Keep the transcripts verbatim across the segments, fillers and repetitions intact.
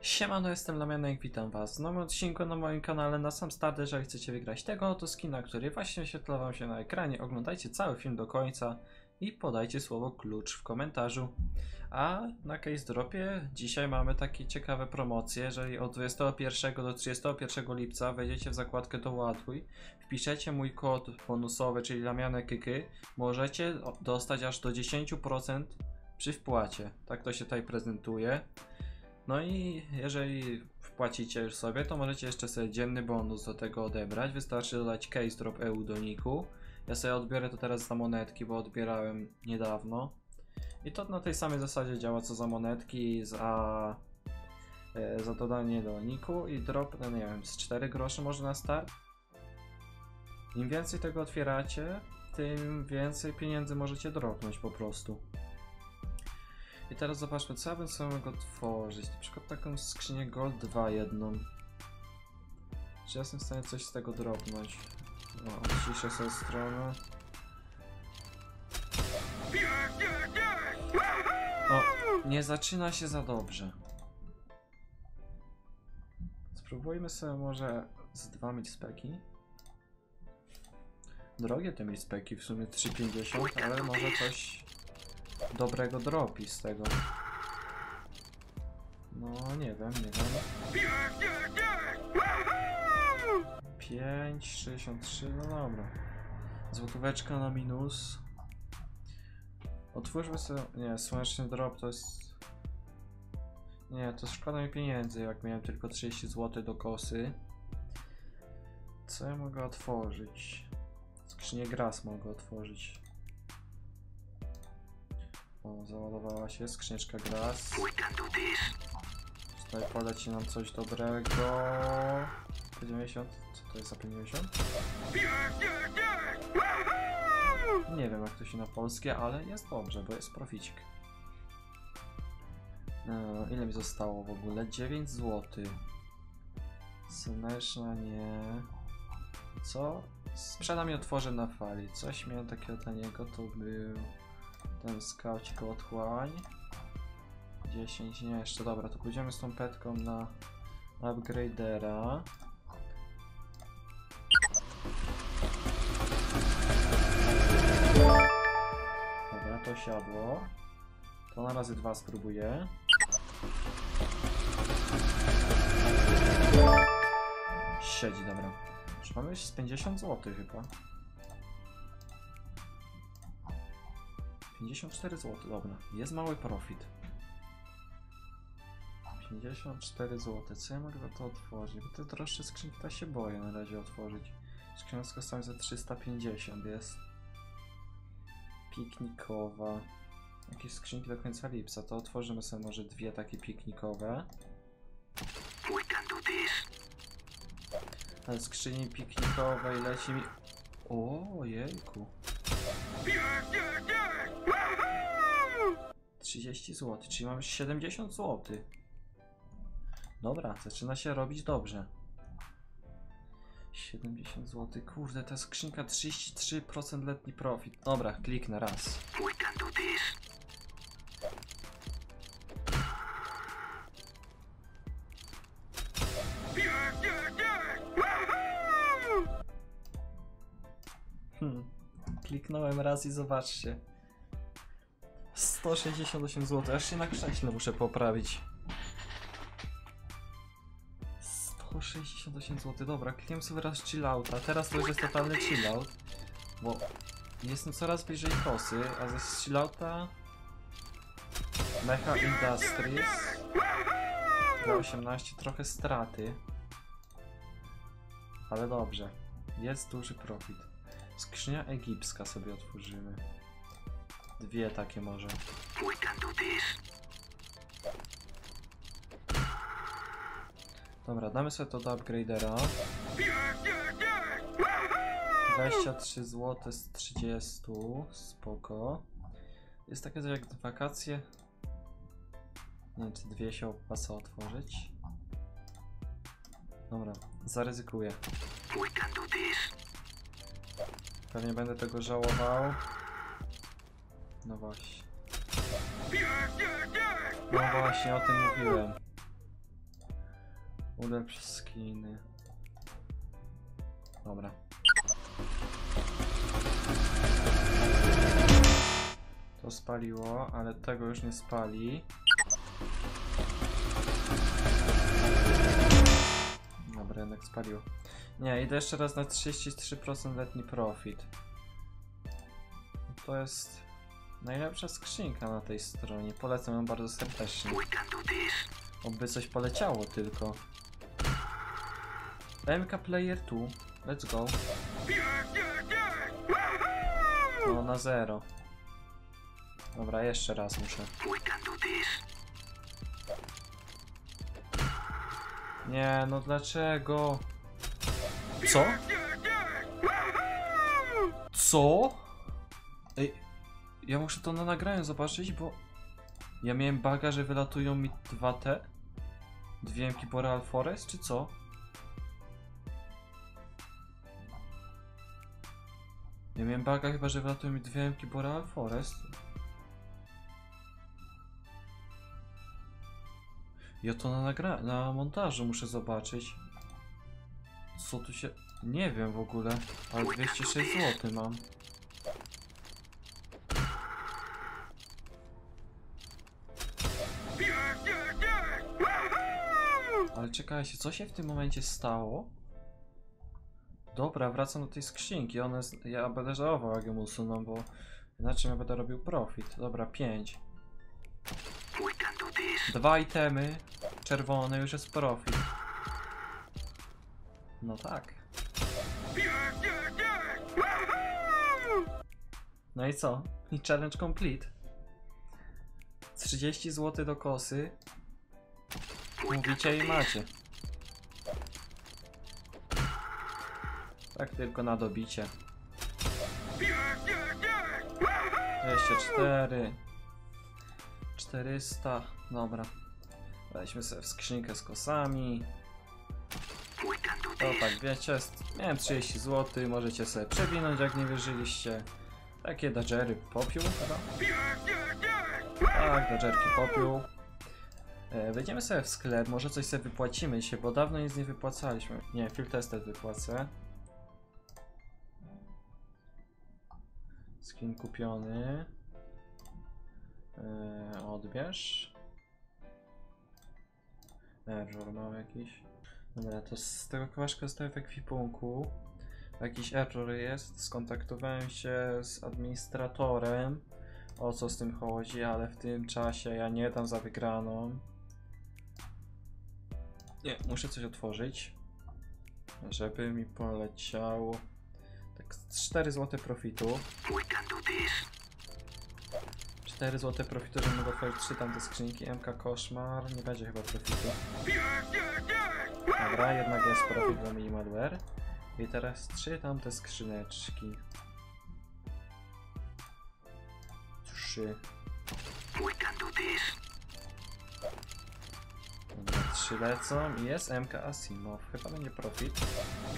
Siemano, jestem Lamianek, witam was w nowym odcinku na moim kanale. Na sam start, jeżeli chcecie wygrać tego oto skina, który właśnie wyświetla wam się na ekranie, oglądajcie cały film do końca i podajcie słowo klucz w komentarzu. A na case dropie dzisiaj mamy takie ciekawe promocje. Jeżeli od dwudziestego pierwszego do trzydziestego pierwszego lipca wejdziecie w zakładkę doładuj, wpiszecie mój kod bonusowy, czyli LamianekKyky, możecie dostać aż do dziesięć procent przy wpłacie. Tak to się tutaj prezentuje. No i jeżeli wpłacicie już sobie, to możecie jeszcze sobie dzienny bonus do tego odebrać. Wystarczy dodać case drop E U do niku. Ja sobie odbiorę to teraz za monetki, bo odbierałem niedawno. I to na tej samej zasadzie działa co za monetki, za, e, za dodanie do niku i drop, no nie wiem, z cztery groszy może na start. Im więcej tego otwieracie, tym więcej pieniędzy możecie dropnąć po prostu. I teraz zobaczmy, co ja bym sobie mógł otworzyć. Na przykład taką skrzynię Gold dwa jedną. Czy ja jestem w stanie coś z tego dropnąć? No, ciszę sobie stronę. O, nie zaczyna się za dobrze. Spróbujmy sobie może z dwa milspeki. Drogie te milspeki, w sumie trzy pięćdziesiąt, ale może coś dobrego dropi z tego. No nie wiem, nie wiem. pięć sześćdziesiąt trzy, no dobra. Złotóweczka na minus. Otwórzmy sobie. Nie, słoneczny drop to jest. Nie, to szkoda mi pieniędzy, jak miałem tylko trzydzieści złotych do kosy. Co ja mogę otworzyć? Skrzynię Gras mogę otworzyć. O, załadowała się skrzyneczka Gras. Tutaj poleci nam coś dobrego. P dziewięćdziesiąt. Co to jest za P dziewięćdziesiąt? Nie wiem jak to się na polskie, ale jest dobrze, bo jest proficik. No, ile mi zostało w ogóle? dziewięć złotych. Słoneczna nie. Co? Sprzedam i otworzę na fali. Coś miałem takiego taniego, to był ten skaucik otchłań. dziesięć, nie, jeszcze dobra, to pójdziemy z tą petką na upgradera. Dobra, to siadło. To na razy dwa spróbuję. Siedzi, dobra. Już mamy już z pięćdziesiąt złotych chyba. pięćdziesiąt cztery złote, dobra. Jest mały profit. pięćdziesiąt cztery złote. Co ja mogę za to otworzyć? Bo te droższe skrzynki to się boję na razie otworzyć. Skrzynka z kosztami za trzysta pięćdziesiąt jest. Piknikowa. Jakieś skrzynki do końca lipca. To otworzymy sobie może dwie takie piknikowe. Ale skrzyni piknikowej leci mi... O, jejku. trzydzieści złotych, czyli mamy siedemdziesiąt złotych. Dobra, zaczyna się robić dobrze. siedemdziesiąt złotych, kurde, ta skrzynka trzydzieści trzy procent letni profit. Dobra, kliknę raz. Hmm. Kliknąłem raz i zobaczcie. sto sześćdziesiąt osiem złotych, aż się na krześle muszę poprawić. sto sześćdziesiąt osiem złotych, dobra, klikniemy sobie raz chillouta. Teraz to już jest totalny chillout, bo jestem coraz bliżej kosy, a ze chillouta Mecha Industries do osiemnaście, trochę straty. Ale dobrze, jest duży profit. Skrzynia egipska sobie otworzymy. Dwie takie może. Dobra, damy sobie to do upgradera. dwadzieścia trzy złote z trzydziestu. Spoko. Jest takie coś jak wakacje. Nie wiem, czy dwie się opłaca otworzyć. Dobra, zaryzykuję. Pewnie będę tego żałował. No właśnie. No właśnie, o tym mówiłem. Ulepsz skiny. Dobra. To spaliło, ale tego już nie spali. Dobra, jednak spaliło. Nie, idę jeszcze raz na trzydzieści trzy procent letni profit. To jest najlepsza skrzynka na tej stronie. Polecam ją bardzo serdecznie. Oby coś poleciało tylko. M K Player dwa. Let's go. No na zero. Dobra, jeszcze raz muszę. Nie, no dlaczego? Co? Co? Ej, ja muszę to na nagraniu zobaczyć, bo ja miałem baga, że wylatują mi dwa te dwie M K Boreal Forest, czy co? Ja miałem baga chyba, że wylatują mi dwie M K Boreal Forest. Ja to na nagra na montażu muszę zobaczyć. Co tu się... Nie wiem w ogóle, ale dwieście sześć złotych mam. Ale czekajcie, co się w tym momencie stało? Dobra, wracam do tej skrzynki. One z... Ja będę żałował, jak ją usuną, bo inaczej ja będę robił profit. Dobra, pięć. Dwa itemy czerwone, już jest profit. No tak. No i co? I challenge complete. trzydzieści złotych do kosy. Mówicie i macie. Tak tylko na dobicie. dwieście cztery. czterysta. Dobra. Weźmy sobie w skrzynkę z kosami. To tak wiecie, miałem trzydzieści złotych, możecie sobie przewinąć, jak nie wierzyliście. Takie dodgery popiół chyba? Tak, dodgerki popiół. E, wejdziemy sobie w sklep, może coś sobie wypłacimy się, bo dawno nic nie wypłacaliśmy. Nie, field tested wypłacę. Skin kupiony. E, odbierz. Error mam jakiś. Dobra, to z tego kawaszka zostałem w ekwipunku. Jakiś error jest. Skontaktowałem się z administratorem. O co z tym chodzi, ale w tym czasie ja nie dam za wygraną. Nie, muszę coś otworzyć. Żeby mi poleciało. Tak cztery złote profitu. cztery złote profitu, żeby mógł otworzyć trzy tamte skrzynki. M K Koszmar, nie będzie chyba profitu. Dobra, jednak jest profit dla Minimalware. I teraz trzy tamte skrzyneczki. Trzy. Dobra, trzy lecą i jest M K Asimov. Chyba będzie profit.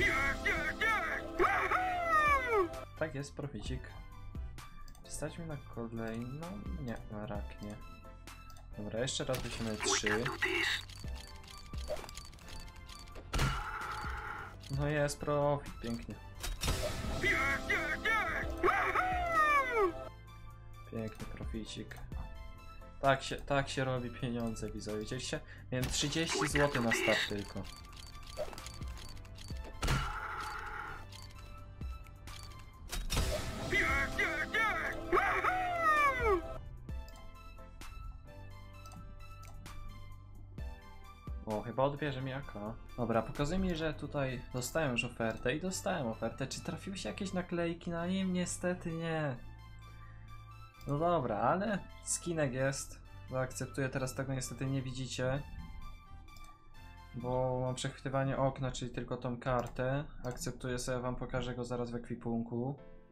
Tak jest, proficik. Stać mi na kolejną? Nie, na rak nie. Dobra, jeszcze raz weźmiemy trzy. No jest profit, pięknie. Piękny proficik. Tak się, tak się robi pieniądze, widzowie. Widzieliście? Miałem trzydzieści złotych na start tylko. O, chyba odbierze mi A K. Dobra, pokazuje mi, że tutaj dostałem już ofertę i dostałem ofertę. Czy trafiły się jakieś naklejki na nim? Niestety nie. No dobra, ale skinek jest. Zaakceptuję, teraz tego niestety nie widzicie. Bo mam przechwytywanie okna, czyli tylko tą kartę. Akceptuję sobie, wam pokażę go zaraz w ekwipunku.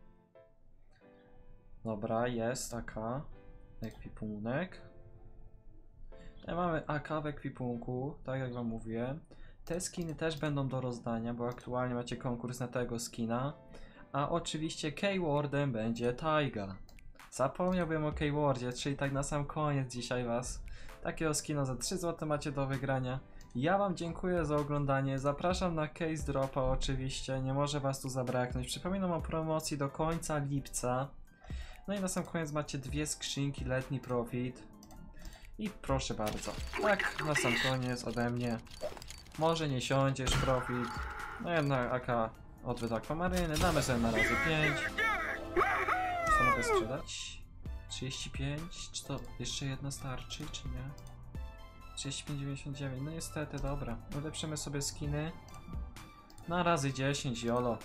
Dobra, jest A K. Ekwipunek. I mamy A K w ekwipunku, tak jak wam mówiłem. Te skiny też będą do rozdania, bo aktualnie macie konkurs na tego skina. A oczywiście keywordem będzie Taiga. Zapomniałbym o keywordzie, czyli tak na sam koniec dzisiaj was. Takiego skina za trzy złote macie do wygrania. Ja wam dziękuję za oglądanie, zapraszam na Case Dropa oczywiście, nie może was tu zabraknąć. Przypominam o promocji do końca lipca. No i na sam koniec macie dwie skrzynki, letni profit. I proszę bardzo, tak na sam koniec ode mnie. Może nie siądziesz profit, no jednak A K odwet akwamaryny, damy sobie na razy pięć. Co mogę sprzedać? trzydzieści pięć, czy to jeszcze jedna starczy, czy nie? trzydzieści pięć dziewięćdziesiąt dziewięć, no niestety, dobra. Ulepszymy sobie skiny. Na razy dziesięć, jolo.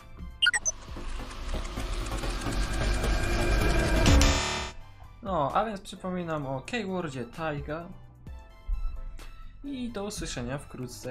No, a więc przypominam o Keywordzie Taiga. I do usłyszenia wkrótce.